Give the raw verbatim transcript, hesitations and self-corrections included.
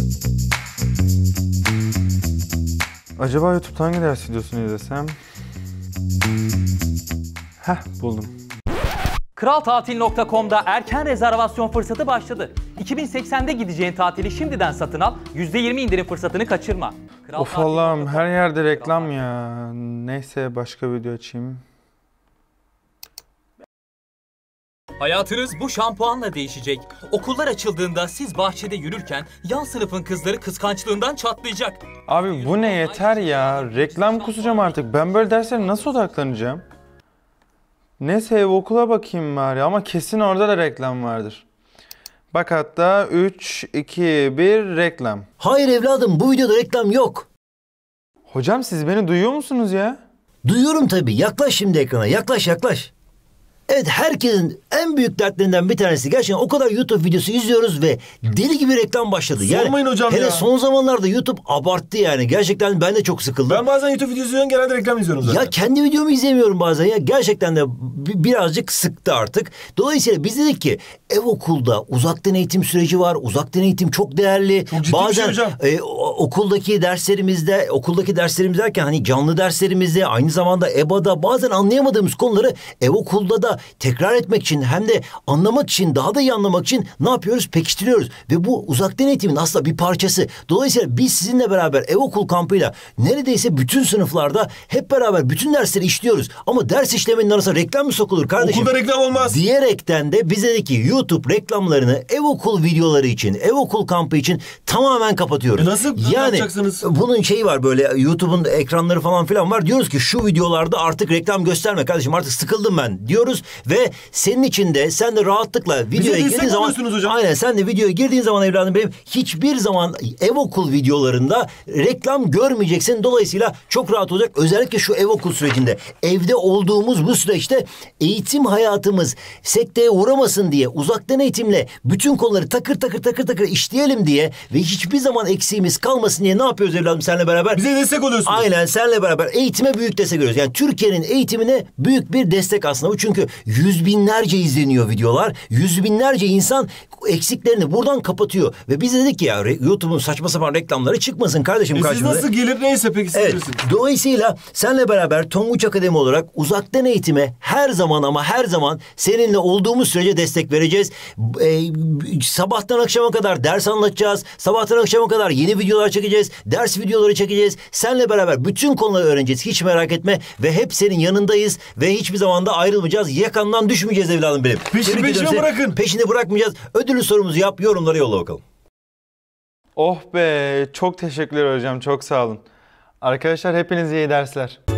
Acaba YouTube'da hangi ders videosunu izlesem? Heh, buldum. Kral Tatil nokta com'da erken rezervasyon fırsatı başladı. iki bin seksende gideceğin tatili şimdiden satın al, yüzde yirmi indirim fırsatını kaçırma. Kral Of Allah'ım, her yerde reklam ya. Neyse, başka video açayım. Hayatınız bu şampuanla değişecek. Okullar açıldığında siz bahçede yürürken yan sınıfın kızları kıskançlığından çatlayacak. Abi bu ne, yeter ya. Reklam kusacağım artık. Ben böyle derslere nasıl odaklanacağım? Neyse, ev okula bakayım bari, ama kesin orada da reklam vardır. Bak hatta üç, iki, bir reklam. Hayır evladım, bu videoda reklam yok. Hocam siz beni duyuyor musunuz ya? Duyuyorum tabii. Yaklaş şimdi ekrana. Yaklaş yaklaş. Evet, herkesin en büyük dertlerinden bir tanesi. Gerçekten o kadar YouTube videosu izliyoruz ve deli gibi reklam başladı. Sormayın yani, hocam hele ya. son zamanlarda YouTube abarttı yani. Gerçekten ben de çok sıkıldım. Ben bazen YouTube videosu izliyorum, genelde reklam izliyorum zaten. Ya kendi videomu izlemiyorum bazen ya. Gerçekten de birazcık sıktı artık. Dolayısıyla biz dedik ki ev okulda uzaktan eğitim süreci var. Uzaktan eğitim çok değerli. Çok ciddi bazen bir şey hocam. E, okuldaki derslerimizde, okuldaki derslerimiz derken hani canlı derslerimizde, aynı zamanda E B A'da bazen anlayamadığımız konuları ev okulda da tekrar etmek için, hem de anlamak için, daha da iyi anlamak için ne yapıyoruz? Pekiştiriyoruz. Ve bu uzaktan eğitimin aslında bir parçası. Dolayısıyla biz sizinle beraber ev okul kampıyla neredeyse bütün sınıflarda hep beraber bütün dersleri işliyoruz. Ama ders işlemenin arasına reklam mı sokulur kardeşim? Okulda reklam olmaz. Diyerekten de bize dedi ki YouTube reklamlarını ev okul videoları için, ev okul kampı için tamamen kapatıyoruz. E nasıl yani yapacaksınız? bunun şeyi var, böyle YouTube'un ekranları falan filan var. Diyoruz ki şu videolarda artık reklam gösterme kardeşim, artık sıkıldım ben diyoruz ve senin için de sen de rahatlıkla videoya girdiğin zaman, hocam. aynen sen de videoya girdiğin zaman evladım benim, hiçbir zaman ev okul videolarında reklam görmeyeceksin. Dolayısıyla çok rahat olacak. Özellikle şu ev okul sürecinde, evde olduğumuz bu süreçte eğitim hayatımız sekteye uğramasın diye uzaktan eğitimle bütün konuları takır takır takır takır işleyelim diye ve hiçbir zaman eksiğimiz kalmasın diye ne yapıyoruz evladım seninle beraber? Bize destek oluyorsunuz. Aynen, seninle beraber eğitime büyük destek veriyoruz. Yani Türkiye'nin eğitimine büyük bir destek aslında bu. Çünkü yüz binlerce izleniyor videolar. Yüz binlerce insan eksiklerini buradan kapatıyor. Ve biz dedik ki ya YouTube'un saçma sapan reklamları çıkmasın kardeşim E siz karşımıza. nasıl gelir neyse peki siz Evet. bilirsiniz. Dolayısıyla seninle beraber Tonguç Akademi olarak uzaktan eğitime her zaman ama her zaman seninle olduğumuz sürece destek vereceğiz. Ee, sabahtan akşama kadar ders anlatacağız. Sabahtan akşama kadar yeni videolar çekeceğiz. Ders videoları çekeceğiz. Seninle beraber bütün konuları öğreneceğiz. Hiç merak etme ve hep senin yanındayız ve hiçbir zaman da ayrılmayacağız. Yakandan düşmeyeceğiz evladım benim. Peşini Tebrik peşine ediyorum seni. bırakın. Peşini bırakmayacağız. Ödüllü sorumuzu yap, yorumları yolla bakalım. Oh be, çok teşekkürler hocam, çok sağ olun. Arkadaşlar hepinize iyi dersler.